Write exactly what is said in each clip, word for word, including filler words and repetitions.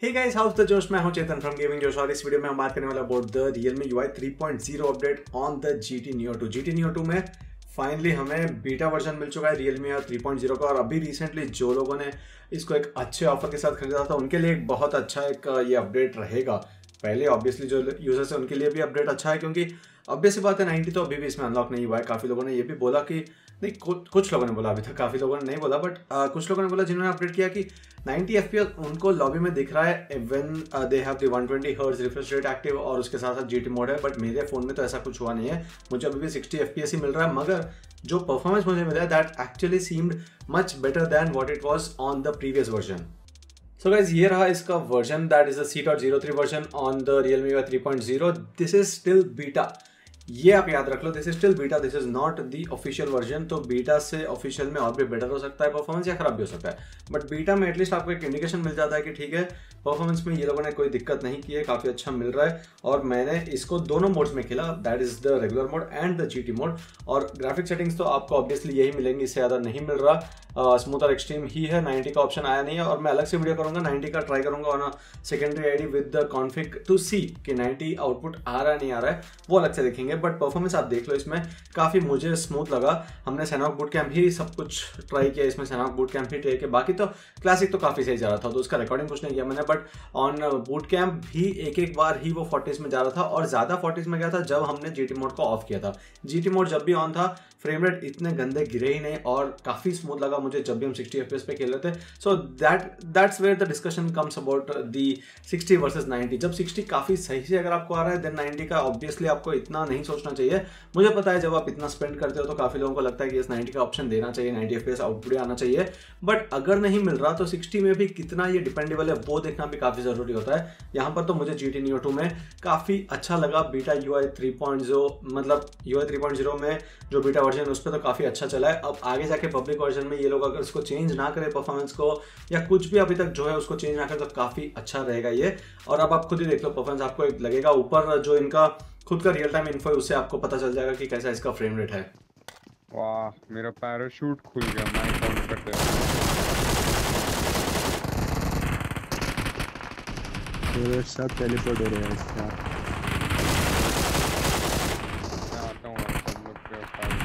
Hey guys, house the जोश। मैं हूं चेतन फ्रॉम गेमिंग जोश और इस वीडियो में हम बात करने वाला about the Realme U I three point zero update on the G T Neo two. G T Neo two में फाइनली हमें बीटा वर्जन मिल चुका है Realme थ्री पॉइंट ज़ीरो का, और अभी रिसेंटली जो लोगों ने इसको एक अच्छे ऑफर के साथ खरीदा था उनके लिए एक बहुत अच्छा एक ये अपडेट रहेगा। पहले ऑब्वियसली जो यूजर्स है उनके लिए भी अपडेट अच्छा है, क्योंकि ऑब्वियसली बात है नाइंटी तो अभी भी इसमें अनलॉक नहीं हुआ है। काफ़ी लोगों ने ये भी बोला कि नहीं, कुछ लोगों ने बोला, अभी तक काफ़ी लोगों ने नहीं बोला, बट uh, कुछ लोगों ने बोला जिन्होंने अपडेट किया कि नाइंटी एफ पी एस उनको लॉबी में दिख रहा है when they have the one twenty hertz refresh rate active, और उसके साथ साथ जीटी मोड है। बट मेरे फ़ोन में तो ऐसा कुछ हुआ नहीं है, मुझे अभी भी सिक्सटी एफ पी एस ही मिल रहा है। मगर जो परफॉर्मेंस मुझे मिला है that actually seemed much better than what it was on the previous version. So guys, ये रहा इसका version, that is the C zero three version on the Realme U I three point zero. This is still beta, ये आप याद रख लो, this is still beta, this is not the official version. तो beta से official में और भी बेटर हो सकता है परफॉर्मेंस, या खराब भी हो सकता है, बट बीटा में एटलीस्ट आपको एक इंडिकेशन मिल जाता है कि ठीक है, परफॉर्मेंस में ये लोगों ने कोई दिक्कत नहीं की है, काफ़ी अच्छा मिल रहा है। और मैंने इसको दोनों मोड्स में खेला, that is the regular mode and the GT mode. और ग्राफिक सेटिंग्स तो आपको ऑब्वियसली यही मिलेंगी, इससे ज़्यादा नहीं मिल रहा। स्मूथ और एक्सट्रीम ही है, नाइंटी का ऑप्शन आया नहीं है, और मैं अलग से वीडियो करूंगा नाइंटी का, ट्राई करूंगा on secondary ID with the config to see कि नाइंटी आउटपुट आ रहा है नहीं आ रहा है, वो अलग से देखेंगे। बट परफॉर्मेंस आप देख लो, इसमें काफ़ी मुझे स्मूथ लगा। हमने सैनॉक बूट कैम्प ही सब कुछ ट्राई किया, इसमें सैनॉक बूट कैम्प ही ट्राई किया, बाकी तो क्लासिक तो काफ़ी सही जा रहा था, तो उसका रिकॉर्डिंग कुछ नहीं किया मैंने। बट ऑन बूट कैम्प भी एक एक बार ही वो फोर्टीज में जा रहा था, और ज़्यादा फोर्टीज में गया था जब हमने जीटी मोड को ऑफ किया था। जीटी मोड जब भी ऑन था फ्रेम रेट इतने गंदे गिरे ही नहीं, और काफ़ी स्मूथ लगा मुझे जब भी हम सिक्सटी एफ पी एस पे खेल रहे थे। So that that's where the discussion comes about the sixty versus ninety. जब सिक्सटी काफ़ी सही से अगर आपको आ रहा है, देन नाइंटी का ऑब्वियसली आपको इतना नहीं सोचना चाहिए। मुझे पता है जब आप इतना स्पेंड करते हो तो काफ़ी लोगों को लगता है कि इस नाइंटी का ऑप्शन देना चाहिए, ninety F P S output आना चाहिए, बट अगर नहीं मिल रहा तो सिक्सटी में भी कितना ये डिपेंडेबल है वो देखना भी काफ़ी ज़रूरी होता है। यहाँ पर तो मुझे G T Neo टू में काफ़ी अच्छा लगा। Beta U I three point zero मतलब U I three point zero में जो बीटा वर्जन उस पर तो काफ़ी अच्छा चला है। अब आगे जाके पब्लिक वर्जन में ये लोग अगर इसको चेंज ना करें परफॉर्मेंस को, या कुछ भी अभी तक जो है उसको चेंज ना करें, तो काफ़ी अच्छा रहेगा ये। और अब आप खुद ही देख लो, परफॉर्मेंस आपको एक लगेगा, ऊपर जो इनका खुद का रियल टाइम इन्फो है उससे आपको पता चल जाएगा कि कैसा इसका फ्रेम रेट है। वाह, मेरा पैराशूट खुल गया, मैं काउंट करते हैं। मेरे साथ टेलीपोर्ट हो रहा है इसका। मैं आता हूँ सब लोग के पास।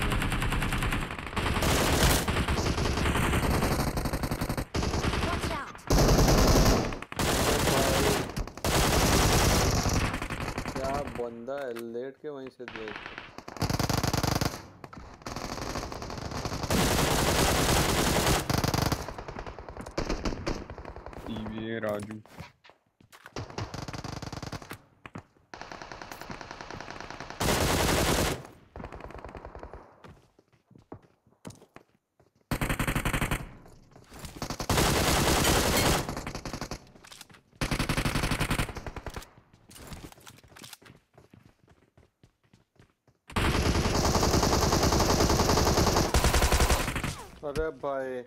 क्या बंदा है, लेट के वहीं से दे। ये राजू अरे भाई,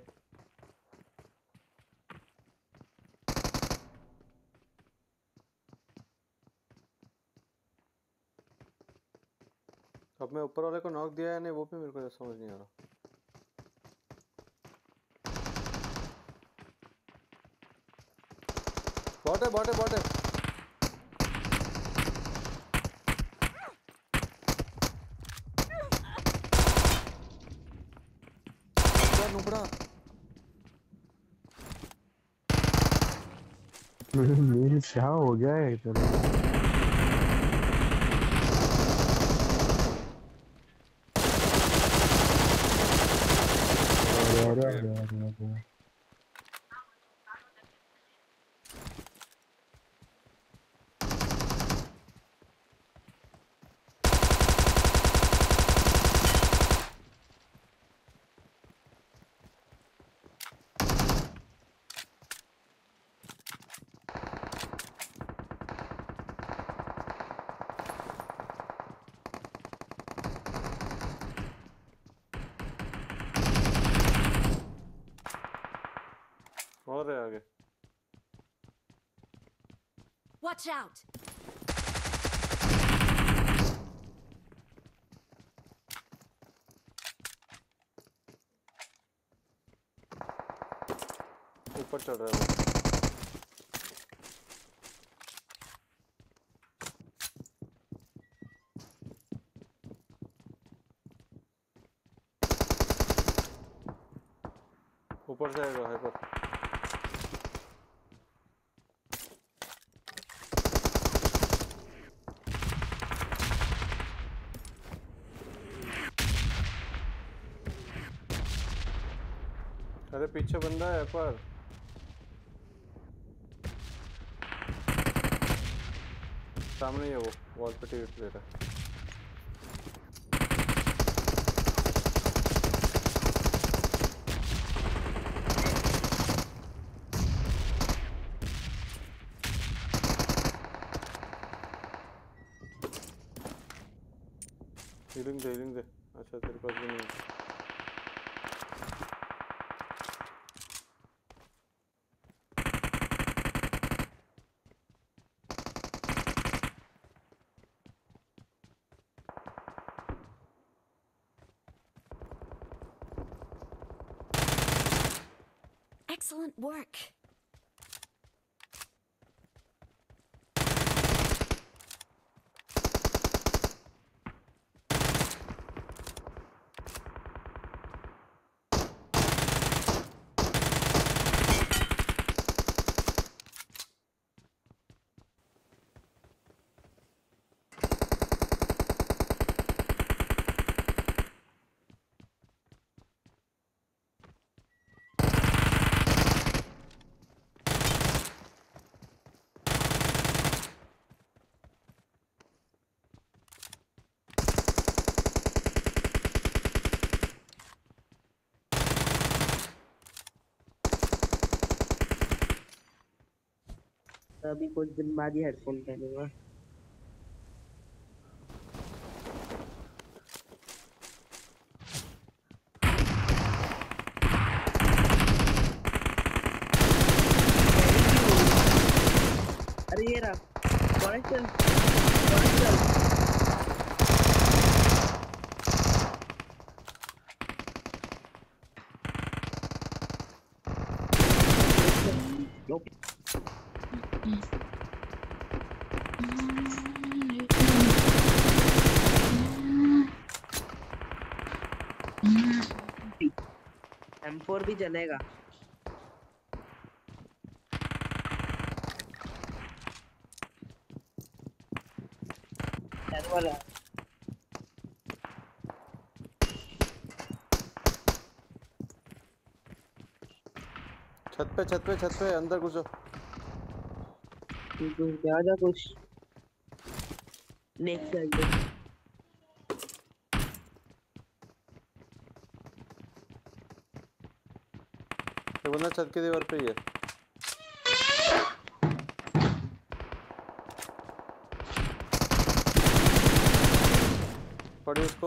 अब मैं ऊपर वाले को नॉक दिया या नहीं वो भी मेरे को समझ नहीं आ रहा। बॉट है, बॉट है, बॉट है। नुकड़ा मेरी क्या हो गया है इधर। अरे अरे अरे अरे और है आगे। Watch out! ऊपर चढ़ रहा है वो। ऊपर से आएगा हाइपर। अरे पीछे बंदा है पर सामने ही है वो, वॉल पे टिकट दे रहा है। हीलिंग दे हीलिंग दे। अच्छा तेरे पास भी नहीं है। Excellent work. अभी कुछ दिन बाद ही हेडफोन पहनूंगा। अरे ये रहा कॉलेक्शन कॉलेक्शन एम फोर भी चलेगा। वाला छत पे छत पे छत पे अंदर घुसो। जा जा कुछ नेक्स्ट साइड ये बंदा छत की दीवार पे ही है। पड़ी उसको।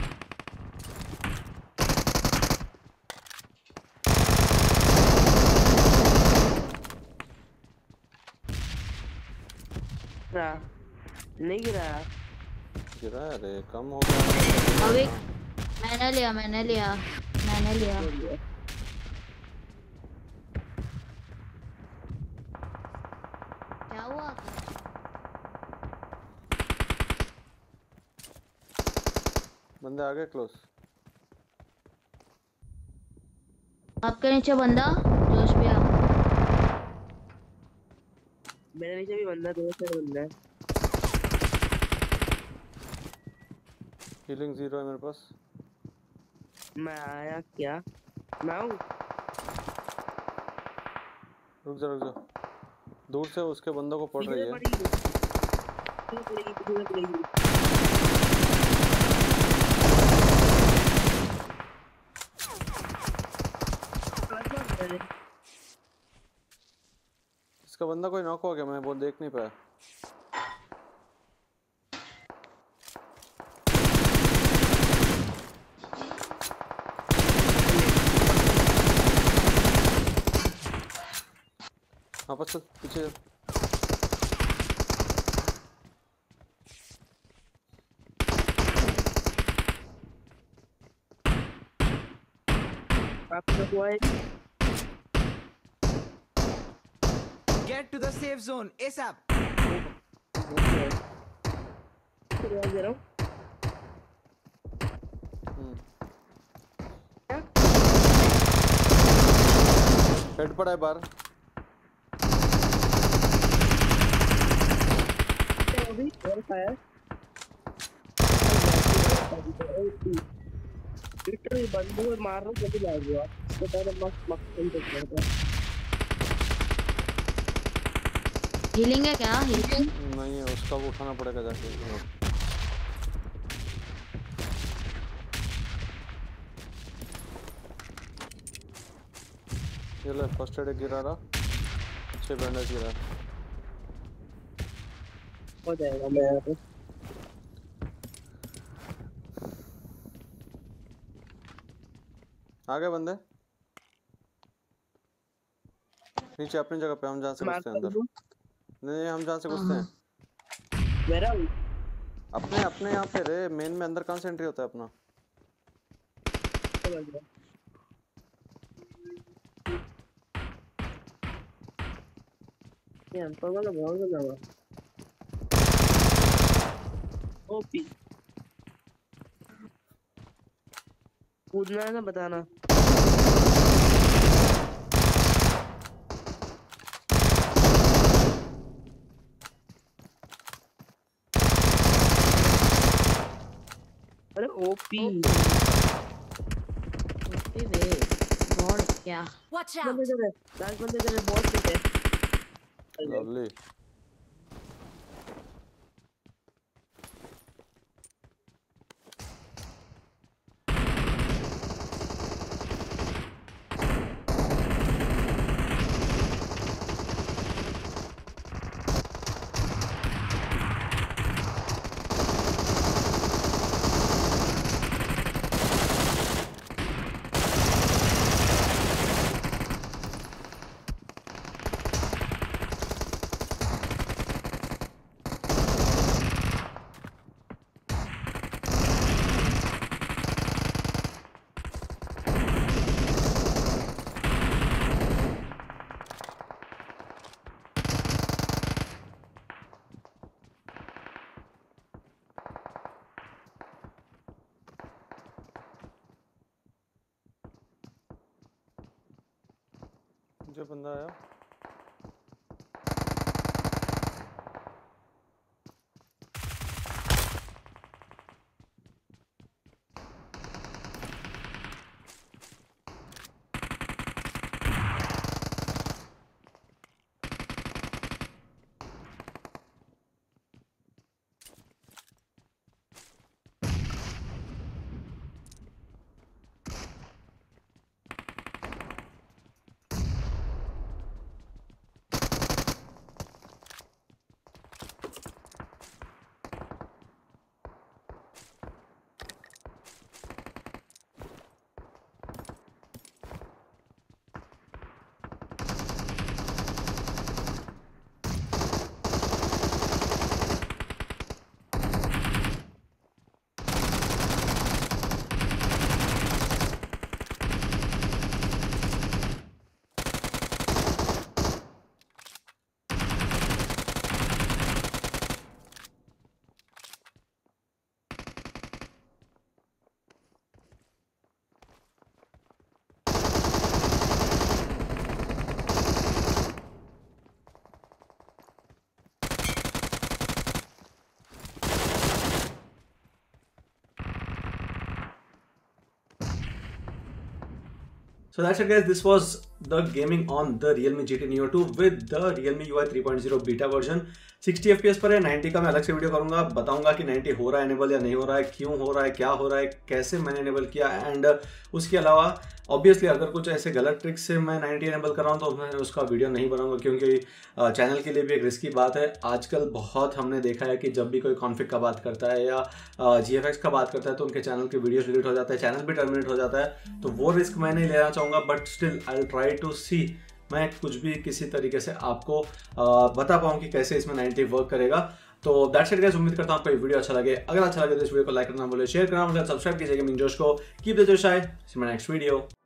गिरा नहीं गिरा गिरा है रे, कम हो गया। अभी मैंने लिया मैंने लिया मैंने लिया क्या हुआ? बंदे आगे क्लोज। आपके नीचे बंदा जोश भैया। मेरे नीचे भी बंदा दो से बंदा है। हीलिंग जीरो है मेरे पास। मैं आया क्या मैं हूँ। रुक जा रुक जा, दूर से उसके बंदों को पड़ रही है। इसका बंदा कोई नॉक हो गया, मैं वो देख नहीं पाया। वापस चल पीछे। आपका हुआ है। Get to the safe zone ASAP. Head पड़ा है बाहर। अभी और फायर लिटरली बंदूक में मार रहा हूँ जब लैग हुआ। इसके पहले मस्त मस्त खेल रहा था। हीलिंग है क्या? हीलिंग नहीं है, उसका वो उठाना पड़ेगा जाके। ये ले फर्स्ट एड गिरा रहा, अच्छे बैंडेज गिरा। हो जाएगा मैं यहाँ पे। आ गए बंदे नीचे अपनी जगह पे। हम जहाँ से घुसते हैं अंदर। नहीं हम जहाँ से घुसते हैं। मेरा अपने अपने यहाँ पे रे, मेन में अंदर कहाँ से एंट्री होता है अपना? ये अंतर वाला बहुत ज़्यादा ओपी। कूदना है ना, बताना। अरे ओपी ओपी वे गॉड क्या Watch out! बंदे इधर है, लास्ट बंदे इधर है, बहुत कुछ है। लवली। जो बंदा आया So that's it guys, this was the gaming on the Realme G T Neo two with the Realme U I three point oh beta version. Sixty F P S पर है, नाइंटी का मैं अलग से video करूंगा, बताऊंगा कि ninety हो रहा है एनेबल या नहीं हो रहा है, क्यों हो रहा है, क्या हो रहा है, कैसे मैंने एनेबल किया। एंड उसके अलावा ऑब्वियसली अगर कुछ ऐसे गलत ट्रिक से मैं नाइंटी एनेबल कर रहा हूँ तो मैं उसका वीडियो नहीं बनाऊंगा, क्योंकि चैनल के लिए भी एक रिस्की बात है। आजकल बहुत हमने देखा है कि जब भी कोई कॉन्फिग का बात करता है या जी एफ एक्स का बात करता है तो उनके चैनल के वीडियो डिलीट हो जाता है, चैनल भी टर्मिनेट हो जाता है। तो वो रिस्क मैं नहीं लेना चाहूँगा, but still I will try to see मैं कुछ भी किसी तरीके से आपको आ, बता पाऊँ कि कैसे इसमें नाइंटी वर्क करेगा। तो दैट्स इट गाइस, उम्मीद करता हूँ आपको ये वीडियो अच्छा लगे। अगर अच्छा लगे तो इस वीडियो को लाइक करना बोले, शेयर करना बोले, सब्सक्राइब कीजिए गेमिंग जोश को। कीप द जोश, I see my next video.